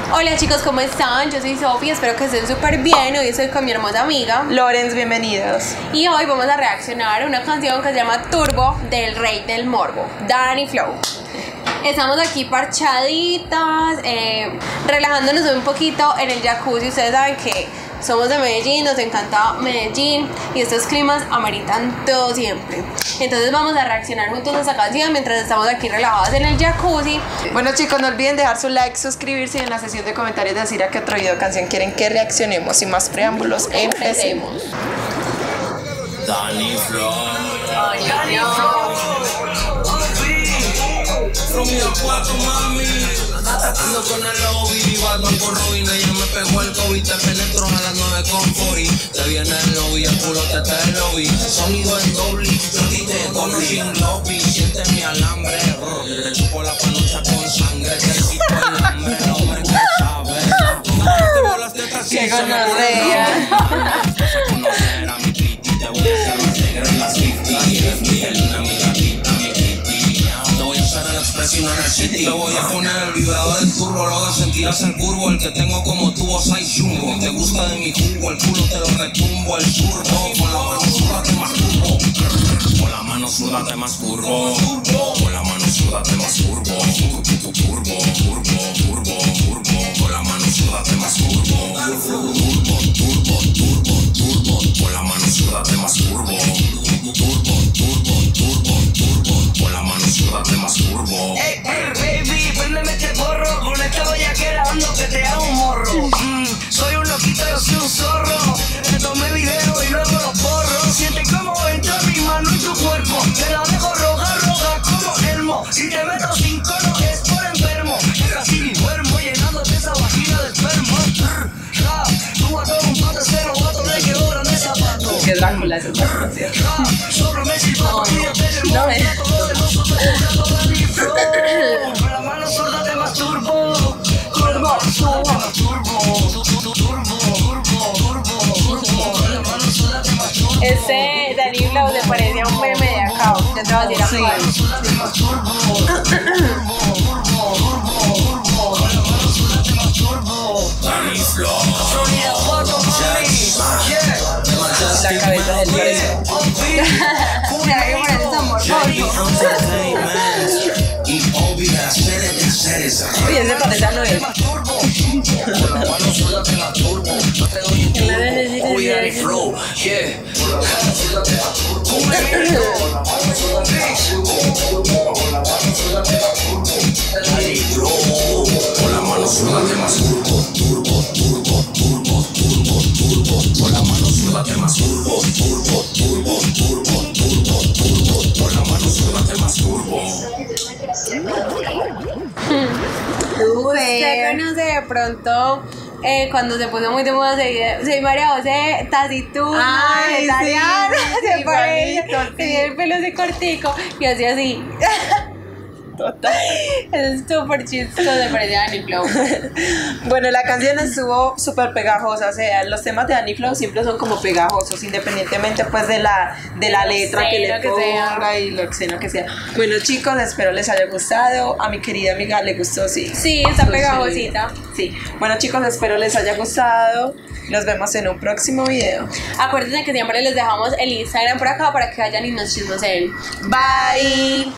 Hola chicos, ¿cómo están? Yo soy Sofía, espero que estén súper bien. Hoy estoy con mi hermosa amiga Lorenz, bienvenidos. y hoy vamos a reaccionar a una canción que se llama Turbo del Rey del Morbo, Danny Flow. Estamos aquí parchaditas, relajándonos un poquito en el jacuzzi. Ustedes saben que somos de Medellín, nos encanta Medellín y estos climas ameritan todo siempre. Entonces vamos a reaccionar juntos a esta canción mientras estamos aquí relajadas en el jacuzzi. Bueno chicos, no olviden dejar su like, suscribirse y en la sección de comentarios decir a qué otro video o canción quieren que reaccionemos. Sin más preámbulos, empecemos. Danny Flow. Romeo 4, mami. Atacando con el lobby, Batman con Robin. Ella me pegó el COVID, te penetro a las 9:40. Te viene el lobby, el culo te está el lobby. Sonido en doble, yo te dono sin lobby. Siente mi alambre, te chupo la panocha con sangre. Te quito el hambre, el hombre que sabe. Te bolas tetas ¡Qué y se me gonorrea! vas a conocer a mi Kitty, te voy a hacer más negra en las 50. Eres mi Elena, mi gatita, mi Kitty. Te voy a hacer el expresión en el city. Te voy a poner el vibrador del turbo, luego sentirás el curvo. El que tengo como tubo 6 jumbo. Te gusta de mi jugo, el culo te lo retumbo. El turbo, con la mano súdate más turbo. Con la mano súdate más turbo. Con la mano súdate más turbo. Turbo, turbo, turbo, turbo. Con la mano súdate más turbo. Turbo, turbo, turbo, turbo. Con la mano súdate más turbo. Turbo, turbo, turbo, turbo. Con la mano súdate más turbo. Hey, baby, préndeme este porro. Con esta bellaquera ando que te hago un morro. Soy un loquito, yo soy un zorro. Te tomé video y luego los borro. Siente como entra mi mano en tu cuerpo. Te la dejo roja, roja como Elmo. Si te meto 5 no es por enfermo. Casi ni duermo llenándote esa vagina de esperma. Tú a todo un pato, cero vato de que obran de zapato. Que Drácula es otra canción. Sobre silbato, cuídate del No, mundo. Todo de nosotros jugando Danny Flow. Con la mano sorda te masturbo. Con la mano sorda te masturbo. Este Danny Flow se parece a un meme de acá. Ya te voy a decir a cuál. Danny Flow. La cabeza del preso. Mira que parece tan morboso. Y obvia, Oye, ese parece a Noel. Danny Flow, yeah. Danny Flow. Con la mano súdate más turbo, turbo, turbo, turbo, turbo, turbo. Con la mano súdate más turbo, turbo, turbo, turbo, turbo, turbo. Con la mano súdate más turbo. Usted conoce de pronto cuando se puso muy de moda ese video. Soy María José, taciturna, Ay, vegetariana, sí, se parece, igualito, sí. tenía el pelo así cortico y así. Total. Es súper chistoso, se parece a Danny Flow. Bueno, la canción estuvo súper pegajosa, o sea, los temas de Danny Flow siempre son como pegajosos, independientemente pues de la letra que le obsceno que sea. ponga y lo obsceno que sea. Bueno chicos, espero les haya gustado, a mi querida amiga le gustó, sí. Sí, está pegajosita. Sí, bueno chicos, espero les haya gustado, nos vemos en un próximo video. Acuérdense que siempre les dejamos el Instagram por acá para que vayan y nos chismoseen. Bye.